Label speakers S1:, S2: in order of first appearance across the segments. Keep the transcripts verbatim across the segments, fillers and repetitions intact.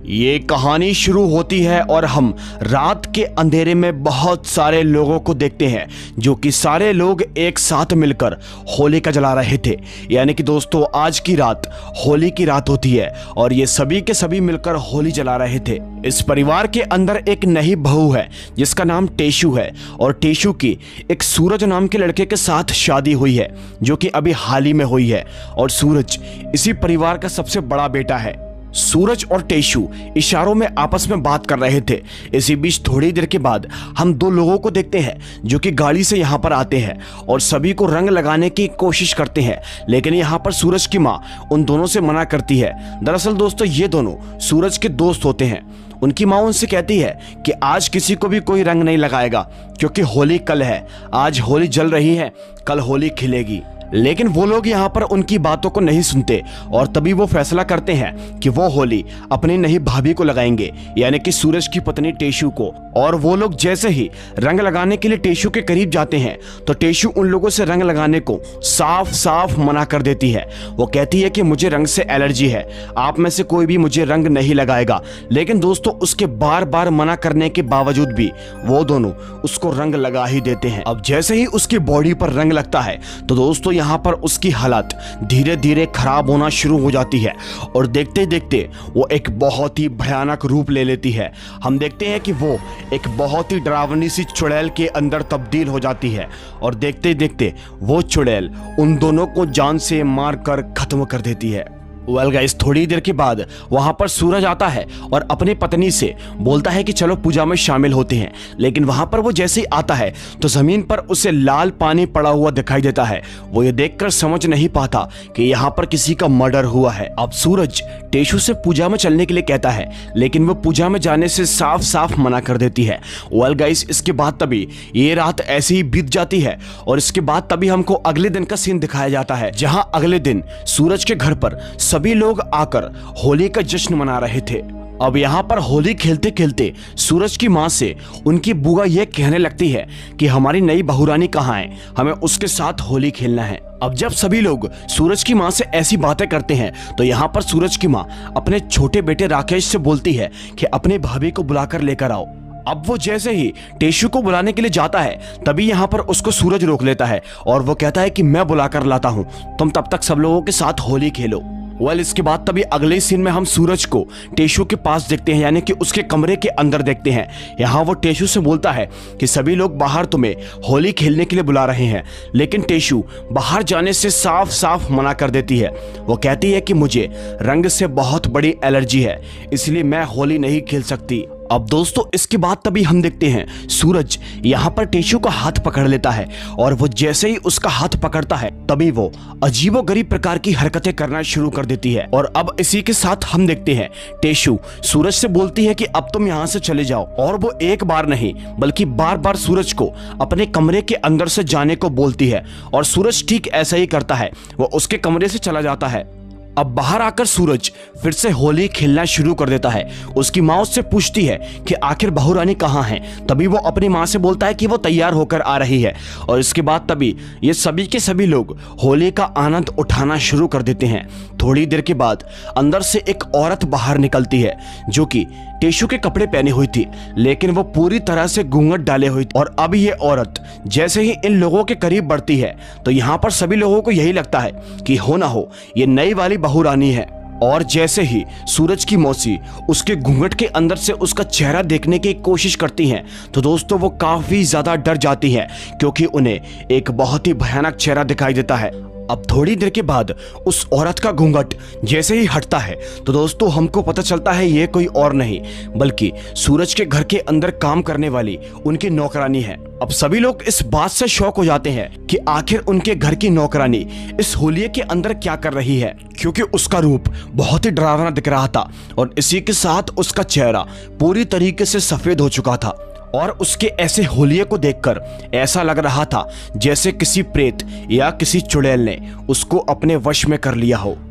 S1: ये कहानी शुरू होती है और हम रात के अंधेरे में बहुत सारे लोगों को देखते हैं जो कि सारे लोग एक साथ मिलकर होली का जला रहे थे। यानी कि दोस्तों आज की रात होली की रात होती है और ये सभी के सभी मिलकर होली जला रहे थे। इस परिवार के अंदर एक नई बहू है जिसका नाम टेशु है और टेशु की एक सूरज नाम के लड़के के साथ शादी हुई है जो कि अभी हाल ही में हुई है और सूरज इसी परिवार का सबसे बड़ा बेटा है। सूरज और टेशु इशारों में आपस में बात कर रहे थे। इसी बीच थोड़ी देर के बाद हम दो लोगों को देखते हैं जो कि गाड़ी से यहाँ पर आते हैं और सभी को रंग लगाने की कोशिश करते हैं, लेकिन यहाँ पर सूरज की माँ उन दोनों से मना करती है। दरअसल दोस्तों ये दोनों सूरज के दोस्त होते हैं। उनकी माँ उनसे कहती है कि आज किसी को भी कोई रंग नहीं लगाएगा क्योंकि होली कल है, आज होली जल रही है, कल होली खिलेगी। लेकिन वो लोग यहाँ पर उनकी बातों को नहीं सुनते और तभी वो फैसला करते हैं कि वो होली अपनी नई भाभी को लगाएंगे, यानी कि सूरज की पत्नी टेशु को। और वो लोग जैसे ही रंग लगाने के लिए टेशु के करीब जाते हैं तो टेशु उन लोगों से रंग लगाने को साफ साफ मना कर देती है। वो कहती है कि मुझे रंग से एलर्जी है, आप में से कोई भी मुझे रंग नहीं लगाएगा। लेकिन दोस्तों उसके बार बार मना करने के बावजूद भी वो दोनों उसको रंग लगा ही देते हैं। अब जैसे ही उसकी बॉडी पर रंग लगता है तो दोस्तों यहाँ पर उसकी हालत धीरे धीरे खराब होना शुरू हो जाती है और देखते देखते वो एक बहुत ही भयानक रूप ले लेती है। हम देखते हैं कि वो एक बहुत ही डरावनी सी चुड़ैल के अंदर तब्दील हो जाती है और देखते देखते वो चुड़ैल उन दोनों को जान से मारकर खत्म कर देती है। वेल गाइस, थोड़ी देर के बाद वहां पर सूरज आता है और अपनी पत्नी से बोलता है कि चलो पूजा में शामिल होते हैं। लेकिन वहां पर वो जैसे ही आता है तो जमीन पर उसे लाल पानी पड़ा हुआ दिखाई देता है। वो ये देखकर समझ नहीं पाता कि यहाँ पर किसी का मर्डर हुआ है। अब सूरज टेशु से पूजा में चलने के लिए कहता है लेकिन वो पूजा में जाने से साफ साफ मना कर देती है। वेल गाइस, इसके बाद तभी ये रात ऐसे ही बीत जाती है और इसके बाद तभी हमको अगले दिन का सीन दिखाया जाता है जहां अगले दिन सूरज के घर पर सभी लोग आकर होली का जश्न मना रहे थे। अब यहाँ पर होली खेलते खेलते सूरज की माँ से उनकी बुआ ये कहने लगती है कि हमारी नई बहुरानी कहाँ है, हमें उसके साथ होली खेलना है। अब जब सभी लोग सूरज की माँ से ऐसी बातें करते हैं तो यहाँ पर सूरज की माँ अपने छोटे बेटे राकेश से बोलती है कि अपने भाभी को बुलाकर लेकर आओ। अब वो जैसे ही टेशु को बुलाने के लिए जाता है तभी यहाँ पर उसको सूरज रोक लेता है और वो कहता है कि मैं बुलाकर लाता हूँ, तुम तब तक सब लोगों के साथ होली खेलो। वेल इसके बाद तभी अगले सीन में हम सूरज को टेशु के पास देखते हैं, यानी कि उसके कमरे के अंदर देखते हैं। यहाँ वो टेशु से बोलता है कि सभी लोग बाहर तुम्हें होली खेलने के लिए बुला रहे हैं, लेकिन टेशु बाहर जाने से साफ साफ मना कर देती है। वो कहती है कि मुझे रंग से बहुत बड़ी एलर्जी है, इसलिए मैं होली नहीं खेल सकती। अब दोस्तों इसके बाद तभी हम देखते हैं सूरज यहाँ पर टेशु का हाथ पकड़ लेता है और वो जैसे ही उसका हाथ पकड़ता है तभी वो अजीबोगरीब प्रकार की हरकतें करना शुरू कर देती है। और अब इसी के साथ हम देखते हैं टेशु सूरज से बोलती है कि अब तुम यहाँ से चले जाओ और वो एक बार नहीं बल्कि बार बार सूरज को अपने कमरे के अंदर से जाने को बोलती है और सूरज ठीक ऐसा ही करता है, वो उसके कमरे से चला जाता है। अब बाहर आकर सूरज फिर से होली खेलना शुरू कर देता है। उसकी माँ उससे पूछती है कि आखिर बहुरानी कहाँ है, तभी वो अपनी माँ से बोलता है कि वो तैयार होकर आ रही है। और इसके बाद तभी ये सभी के सभी लोग होली का आनंद उठाना शुरू कर देते हैं। थोड़ी देर के बाद अंदर से एक औरत बाहर निकलती है जो कि टेशु के कपड़े पहने हुई थी, लेकिन वो पूरी तरह से घूंघट डाले हुई थी। और अब ये औरत जैसे ही इन लोगों के करीब बढ़ती है तो यहाँ पर सभी लोगों को यही लगता है कि हो ना हो ये नई वाली बहुरानी है। और जैसे ही सूरज की मौसी उसके घूंघट के अंदर से उसका चेहरा देखने की कोशिश करती हैं तो दोस्तों वो काफी ज्यादा डर जाती है क्योंकि उन्हें एक बहुत ही भयानक चेहरा दिखाई देता है। अब थोड़ी देर के बाद उस औरत का घूंघट जैसे ही हटता है तो दोस्तों हमको पता चलता है ये कोई और नहीं बल्कि सूरज के घर के अंदर काम करने वाली उनकी नौकरानी है। अब सभी लोग इस बात से शॉक हो जाते हैं कि आखिर उनके घर की नौकरानी इस होली के अंदर क्या कर रही है, क्योंकि उसका रूप बहुत ही डरावना दिख रहा था और इसी के साथ उसका चेहरा पूरी तरीके से सफेद हो चुका था। और उसके ऐसे होलिये को देखकर ऐसा लग रहा था जैसे किसी प्रेत या किसी चुड़ैल ने उसको अपने वश में कर लिया हो।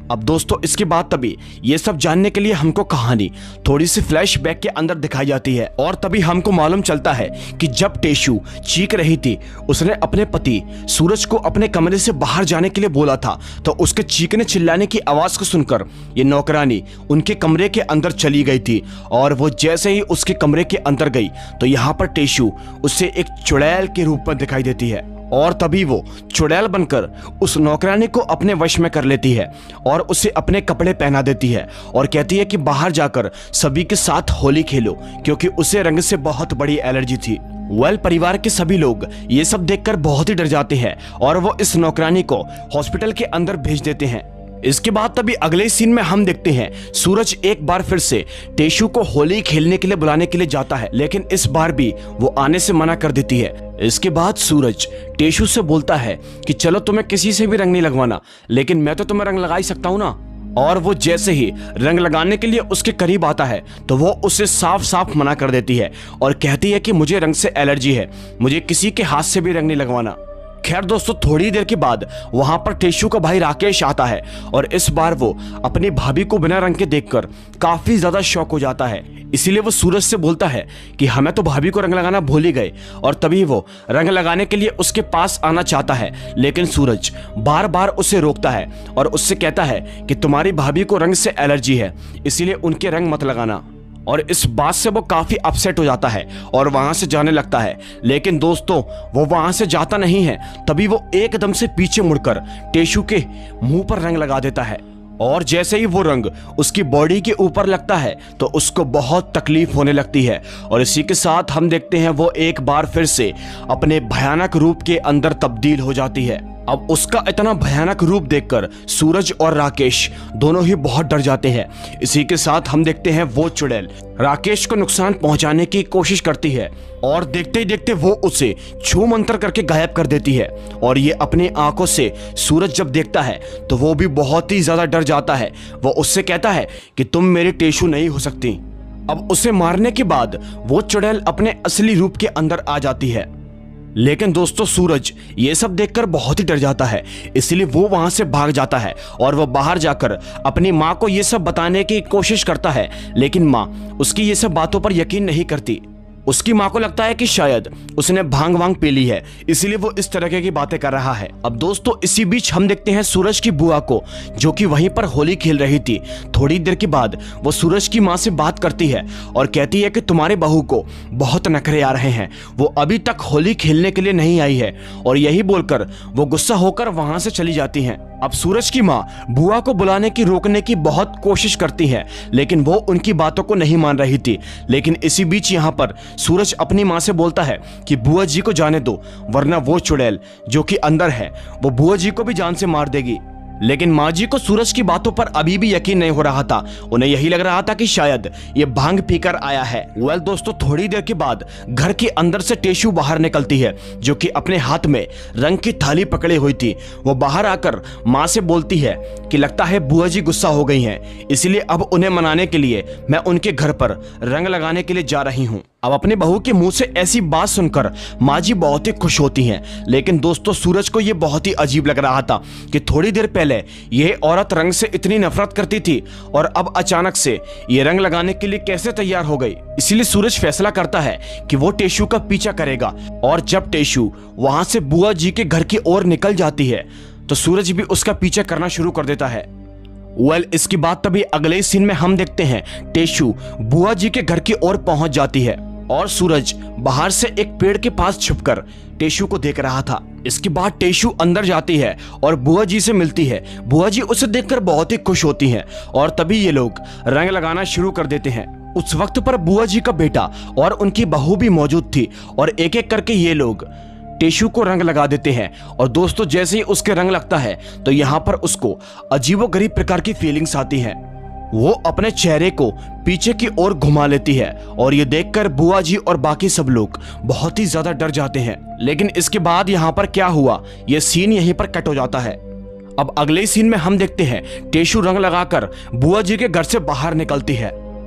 S1: अब दोस्तों इसके बाद तभी ये सब जानने के लिए हमको कहानी थोड़ी सी फ्लैशबैक के अंदर दिखाई जाती है और तभी हमको मालूम चलता है कि जब टेशु चीख रही थी उसने अपने पति सूरज को अपने कमरे से बाहर जाने के लिए बोला था, तो उसके चीखने चिल्लाने की आवाज को सुनकर ये नौकरानी उनके कमरे के अंदर चली गई थी। और वो जैसे ही उसके कमरे के अंदर गई तो यहाँ पर टेशु उससे एक चुड़ैल के रूप में दिखाई देती है और तभी वो चुड़ैल बनकर उस नौकरानी को अपने वश में कर लेती है और उसे अपने कपड़े पहना देती है और कहती है कि बाहर जाकर सभी के साथ होली खेलो, क्योंकि उसे रंग से बहुत बड़ी एलर्जी थी। वेल परिवार के सभी लोग ये सब देखकर बहुत ही डर जाते हैं और वो इस नौकरानी को हॉस्पिटल के अंदर भेज देते हैं। इसके बाद तभी अगले सीन में हम देखते हैं सूरज एक बार फिर से टेशु को होली खेलने के लिए बुलाने के लिए जाता है, लेकिन इस बार भी वो आने से मना कर देती है। इसके बाद सूरज टेशु से बोलता है कि चलो तुम्हें किसी से भी रंग नहीं लगवाना, लेकिन मैं तो तुम्हें रंग लगा ही सकता हूँ ना। और वो जैसे ही रंग लगाने के लिए उसके करीब आता है तो वो उसे साफ साफ मना कर देती है और कहती है कि मुझे रंग से एलर्जी है, मुझे किसी के हाथ से भी रंग नहीं लगवाना। खैर दोस्तों थोड़ी देर के बाद वहां पर टेशु का भाई राकेश आता है और इस बार वो अपनी भाभी को बिना रंग के देखकर काफी ज्यादा शॉक हो जाता है। इसीलिए वो सूरज से बोलता है कि हमें तो भाभी को रंग लगाना भूल ही गए, और तभी वो रंग लगाने के लिए उसके पास आना चाहता है, लेकिन सूरज बार बार उसे रोकता है और उससे कहता है कि तुम्हारी भाभी को रंग से एलर्जी है, इसीलिए उनके रंग मत लगाना। और इस बात से वो काफी अपसेट हो जाता है और वहां से जाने लगता है। लेकिन दोस्तों वो वहां से जाता नहीं है, तभी वो एकदम से पीछे मुड़कर टेशु के मुंह पर रंग लगा देता है और जैसे ही वो रंग उसकी बॉडी के ऊपर लगता है तो उसको बहुत तकलीफ होने लगती है। और इसी के साथ हम देखते हैं वो एक बार फिर से अपने भयानक रूप के अंदर तब्दील हो जाती है। अब उसका इतना भयानक रूप देखकर सूरज और राकेश दोनों ही बहुत डर जाते हैं। इसी के साथ हम देखते हैं वो चुड़ैल राकेश को नुकसान पहुंचाने की कोशिश करती है और देखते ही देखते वो उसे छू मंतर करके गायब कर देती है। और ये अपनी आंखों से सूरज जब देखता है तो वो भी बहुत ही ज्यादा डर जाता है। वो उससे कहता है कि तुम मेरी टेशु नहीं हो सकती। अब उसे मारने के बाद वो चुड़ैल अपने असली रूप के अंदर आ जाती है, लेकिन दोस्तों सूरज ये सब देखकर बहुत ही डर जाता है, इसलिए वो वहां से भाग जाता है और वो बाहर जाकर अपनी माँ को ये सब बताने की कोशिश करता है, लेकिन माँ उसकी ये सब बातों पर यकीन नहीं करती। उसकी माँ को लगता है कि शायद उसने भांग वांग पी ली है, इसीलिए वो इस तरह की बातें कर रहा है। अब दोस्तों इसी बीच हम देखते हैं सूरज की बुआ को, जो कि वहीं पर होली खेल रही थी। थोड़ी देर के बाद वो सूरज की माँ से बात करती है और कहती है कि तुम्हारे बहू को बहुत नखरे आ रहे हैं, वो अभी तक होली खेलने के लिए नहीं आई है। और यही बोलकर वो गुस्सा होकर वहां से चली जाती हैं। अब सूरज की माँ बुआ को बुलाने की रोकने की बहुत कोशिश करती है, लेकिन वो उनकी बातों को नहीं मान रही थी। लेकिन इसी बीच यहाँ पर सूरज अपनी माँ से बोलता है कि बुआ जी को जाने दो, वरना वो चुड़ैल जो कि अंदर है वो बुआ जी को भी जान से मार देगी। लेकिन माँ जी को सूरज की बातों पर अभी भी यकीन नहीं हो रहा था। उन्हें यही लग रहा था कि शायद ये भांग पीकर आया है। वेल दोस्तों थोड़ी देर के बाद घर के अंदर से टेशु बाहर निकलती है, जो कि अपने हाथ में रंग की थाली पकड़े हुई थी। वो बाहर आकर माँ से बोलती है कि लगता है बुआ जी गुस्सा हो गई हैं, इसलिए अब उन्हें मनाने के लिए मैं उनके घर पर रंग लगाने के लिए जा रही हूँ। अब अपने बहू के मुंह से ऐसी बात सुनकर माँ जी बहुत ही खुश होती हैं। लेकिन दोस्तों सूरज को ये बहुत ही अजीब लग रहा था कि थोड़ी देर पहले यह औरत रंग से इतनी नफरत करती थी और अब अचानक से ये रंग लगाने के लिए कैसे तैयार हो गई। इसीलिए सूरज फैसला करता है कि वो टेशु का पीछा करेगा। और जब टेशु वहां से बुआ जी के घर की ओर निकल जाती है तो सूरज भी उसका पीछा करना शुरू कर देता है। वेल well, इसके बाद तभी अगले सीन में हम देखते हैं टेशु बुआ जी के घर की ओर पहुंच जाती है और सूरज बाहर से एक पेड़ के पास छुपकर टेशु को देख रहा था। इसके बाद टेशु अंदर जाती है और बुआ जी से मिलती है। बुआ जी उसे देखकर बहुत ही खुश होती हैं और तभी ये लोग रंग लगाना शुरू कर देते हैं। उस वक्त पर बुआ जी का बेटा और उनकी बहू भी मौजूद थी और एक एक करके ये लोग टेशु को रंग लगा देते हैं। और दोस्तों जैसे ही उसके रंग लगता है तो यहाँ पर उसको अजीबोगरीब प्रकार की फीलिंग्स आती हैं। वो अपने चेहरे को पीछे की ओर घुमा लेती है और ये देखकर बुआ जी और बाकी सब लोग बहुत ही ज्यादा डर जाते हैं। लेकिन इसके बाद यहाँ पर क्या हुआ ये सीन यहीं पर कट हो जाता है। अब अगले सीन में हम देखते हैं टेशु रंग लगाकर बुआ जी के घर से बाहर निकलती है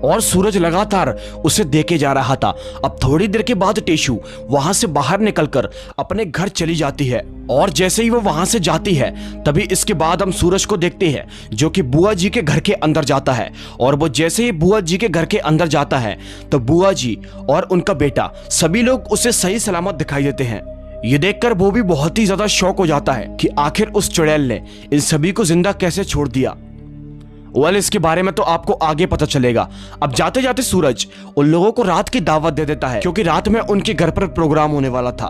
S1: और सूरज लगातार उसे देखे जा रहा था। अब थोड़ी देर के बाद टेशु वहां से बाहर निकलकर अपने घर चली जाती है और जैसे ही वो वहां से जाती है तभी इसके बाद हम सूरज को देखते हैं जो कि बुआ जी के घर के अंदर जाता है। और वो जैसे ही बुआ जी के घर के अंदर जाता है तो बुआ जी और उनका बेटा सभी लोग उसे सही सलामत दिखाई देते हैं। ये देखकर वो भी बहुत ही ज्यादा शॉक हो जाता है कि आखिर उस चुड़ैल ने इन सभी को जिंदा कैसे छोड़ दिया। वेल इसके बारे में तो आपको आगे पता चलेगा। अब जाते जाते सूरज उन लोगों को रात की दावत दे देता है क्योंकि रात में उनके घर पर प्रोग्राम होने वाला था।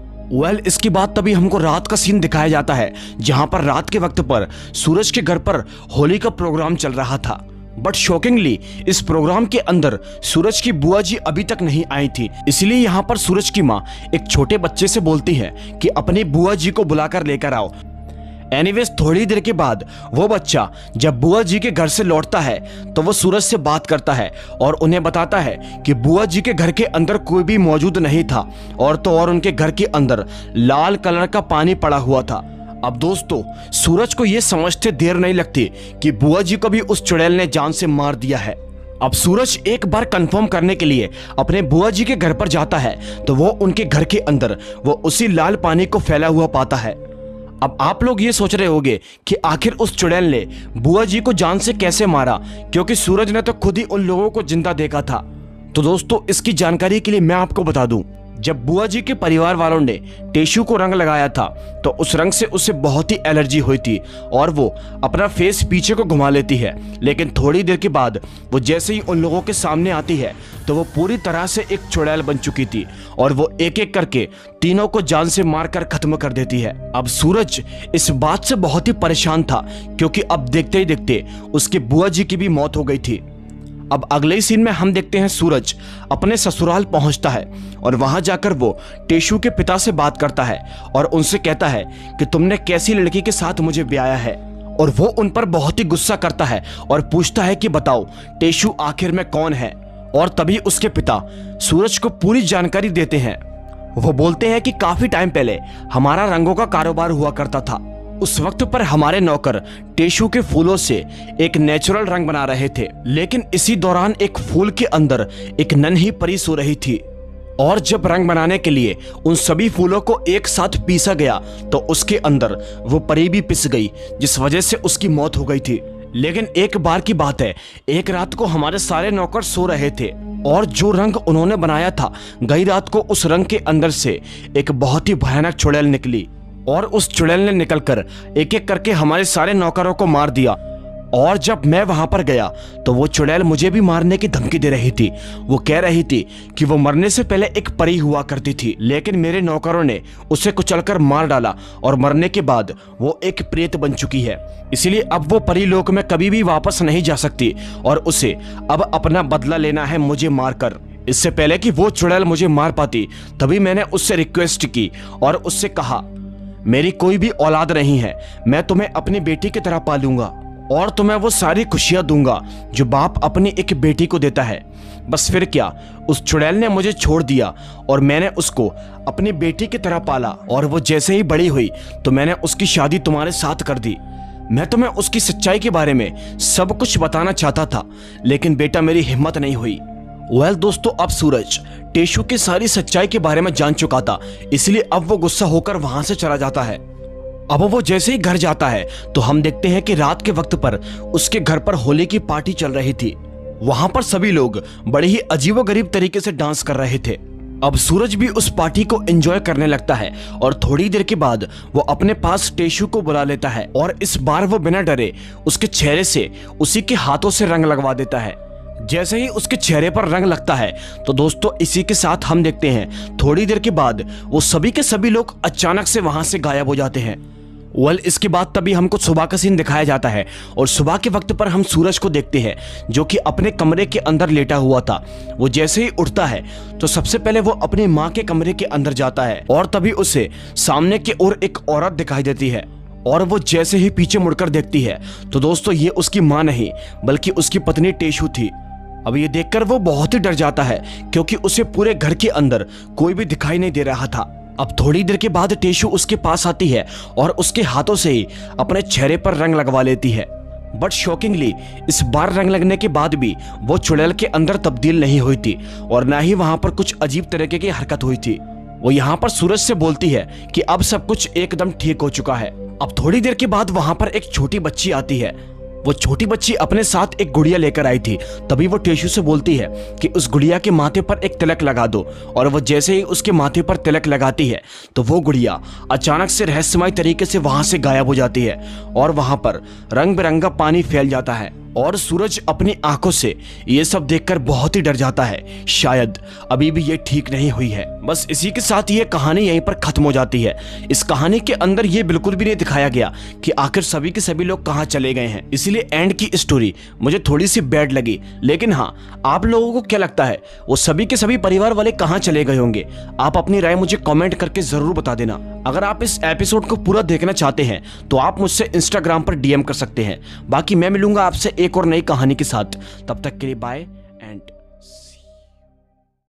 S1: वेल इसके बाद तभी हमको रात का सीन दिखाया जाता है जहां पर रात के वक्त पर सूरज के घर पर होली का प्रोग्राम चल रहा था। बट शॉकिंगली इस प्रोग्राम के अंदर सूरज की बुआ जी अभी तक नहीं आई थी, इसलिए यहाँ पर सूरज की माँ एक छोटे बच्चे से बोलती है कि अपनी बुआ जी को बुलाकर लेकर आओ। एनीवेज थोड़ी देर के बाद वो बच्चा जब बुआ जी के घर से लौटता है तो वो सूरज से बात करता है और उन्हें बताता है कि बुआ जी के घर के अंदर कोई भी मौजूद नहीं था और तो और उनके घर के अंदर लाल कलर का पानी पड़ा हुआ था। अब दोस्तों सूरज को ये समझते देर नहीं लगती कि बुआ जी को भी उस चुड़ैल ने जान से मार दिया है। अब सूरज एक बार कंफर्म करने के लिए अपने बुआ जी के घर पर जाता है तो वो उनके घर के अंदर वो उसी लाल पानी को फैला हुआ पाता है। अब आप लोग ये सोच रहे होंगे कि आखिर उस चुड़ैल ने बुआ जी को जान से कैसे मारा, क्योंकि सूरज ने तो खुद ही उन लोगों को जिंदा देखा था। तो दोस्तों इसकी जानकारी के लिए मैं आपको बता दूं, जब बुआ जी के परिवार वालों ने टेशु को रंग लगाया था तो उस रंग से उसे बहुत ही एलर्जी हुई थी और वो अपना फेस पीछे को घुमा लेती है। लेकिन थोड़ी देर के बाद वो जैसे ही उन लोगों के सामने आती है तो वो पूरी तरह से एक चुड़ैल बन चुकी थी और वो एक एक करके तीनों को जान से मारकर खत्म कर देती है। अब सूरज इस बात से बहुत ही परेशान था क्योंकि अब देखते ही देखते उसके बुआ जी की भी मौत हो गई थी। अब अगले ही सीन में हम देखते हैं सूरज अपने ससुराल पहुंचता है और वहां जाकर वो टेशु के पिता से बात करता है और उनसे कहता है कि तुमने कैसी लड़की के साथ मुझे ब्याया है। और वो उन पर बहुत ही गुस्सा करता है और पूछता है कि बताओ टेशु आखिर में कौन है। और तभी उसके पिता सूरज को पूरी जानकारी देते हैं। वो बोलते हैं कि काफी टाइम पहले हमारा रंगों का कारोबार हुआ करता था। उस वक्त पर हमारे नौकर टेशु के फूलों से एक नेचुरल रंग बना रहे थे, लेकिन इसी दौरान एक फूल के अंदर एक नन्ही परी सो रही थी और जब रंग बनाने के लिए उन सभी फूलों को एक साथ पीसा गया तो उसके अंदर वो परी भी पिस गई, जिस वजह से उसकी मौत हो गई थी। लेकिन एक बार की बात है, एक रात को हमारे सारे नौकर सो रहे थे और जो रंग उन्होंने बनाया था, गई रात को उस रंग के अंदर से एक बहुत ही भयानक चुड़ैल निकली और उस चुड़ैल ने निकलकर एक एक करके हमारे सारे नौकरों को मार दिया। और जब मैं वहां पर गया तो वो चुड़ैल मुझे भी मारने की धमकी दे रही थी। वो कह रही थी कि वो मरने से पहले एक परी हुआ करती थी, लेकिन मेरे नौकरों ने उसे कुचलकर मार डाला और मरने के बाद वो एक प्रेत बन चुकी है। इसीलिए अब वो परी लोक में कभी भी वापस नहीं जा सकती और उसे अब अपना बदला लेना है मुझे मारकर। इससे पहले कि वो चुड़ैल मुझे मार पाती तभी मैंने उससे रिक्वेस्ट की और उससे कहा, मेरी कोई भी औलाद नहीं है, मैं तुम्हें अपनी बेटी की तरह पालूंगा और तुम्हें वो सारी खुशियां दूंगा जो बाप अपनी एक बेटी को देता है। बस फिर क्या, उस चुड़ैल ने मुझे छोड़ दिया और मैंने उसको अपनी बेटी की तरह पाला और वो जैसे ही बड़ी हुई तो मैंने उसकी शादी तुम्हारे साथ कर दी। मैं तुम्हें उसकी सच्चाई के बारे में सब कुछ बताना चाहता था, लेकिन बेटा मेरी हिम्मत नहीं हुई। वेल दोस्तों, अब सूरज टेशु की सारी सच्चाई के बारे में जान चुका था, इसलिए अब वो गुस्सा होकर वहां से चला जाता है। अब वो जैसे ही घर जाता है तो हम देखते हैं कि रात के वक्त पर उसके घर पर होली की पार्टी चल रही थी। वहां पर सभी लोग बड़े ही अजीबोगरीब तरीके से डांस कर रहे थे। अब सूरज भी उस पार्टी को एंजॉय करने लगता है और थोड़ी देर के बाद वो अपने पास टेशु को बुला लेता है और इस बार वो बिना डरे उसके चेहरे से उसी के हाथों से रंग लगवा देता है। जैसे ही उसके चेहरे पर रंग लगता है तो दोस्तों इसी के साथ हम देखते हैं थोड़ी देर के बाद वो सभी के सभी लोग अचानक से वहां से गायब हो जाते हैं। वेल इसके बाद तभी हमको सुबह का सीन दिखाया जाता है और सुबह के वक्त पर हम सूरज को देखते हैं जो कि अपने कमरे के अंदर लेटा हुआ था। वो जैसे ही उठता है तो सबसे पहले वो अपनी माँ के कमरे के अंदर जाता है और तभी उसे सामने की ओर एक औरत दिखाई देती है और वो जैसे ही पीछे मुड़कर देखती है तो दोस्तों ये उसकी माँ नहीं बल्कि उसकी पत्नी टेशु थी। अब ये देखकर वो बहुत ही डर जाता है क्योंकि उसे पूरे घर के अंदर कोई भी दिखाई नहीं दे रहा था। अब थोड़ी देर के बाद टेशु उसके पास आती है और उसके हाथों से ही अपने चेहरे पर रंग लगवा लेती है। बट शॉकिंगली इस बार रंग लगने के बाद भी वो चुड़ैल के अंदर तब्दील नहीं हुई थी और ना ही वहां पर कुछ अजीब तरीके की हरकत हुई थी। वो यहाँ पर सूरज से बोलती है कि अब सब कुछ एकदम ठीक हो चुका है। अब थोड़ी देर के बाद वहां पर एक छोटी बच्ची आती है। वो छोटी बच्ची अपने साथ एक गुड़िया लेकर आई थी। तभी वो टेशु से बोलती है कि उस गुड़िया के माथे पर एक तिलक लगा दो और वो जैसे ही उसके माथे पर तिलक लगाती है तो वो गुड़िया अचानक से रहस्यमय तरीके से वहां से गायब हो जाती है और वहां पर रंग बिरंगा पानी फैल जाता है और सूरज अपनी आंखों से ये सब देखकर बहुत ही डर जाता है। शायद अभी भी ये ठीक नहीं हुई है। बस इसी के साथ ये कहानी यहीं पर खत्म हो जाती है। इस कहानी के अंदर ये बिल्कुल भी नहीं दिखाया गया कि आखिर सभी के सभी लोग कहाँ चले गए हैं, इसीलिए एंड की स्टोरी मुझे थोड़ी सी बैड लगी। लेकिन हाँ, आप लोगों को क्या लगता है वो सभी के सभी परिवार वाले कहाँ चले गए होंगे? आप अपनी राय मुझे कॉमेंट करके जरूर बता देना। अगर आप इस एपिसोड को पूरा देखना चाहते हैं तो आप मुझसे इंस्टाग्राम पर डीएम कर सकते हैं। बाकी मैं मिलूंगा आपसे एक और नई कहानी के साथ। तब तक के लिए बाय।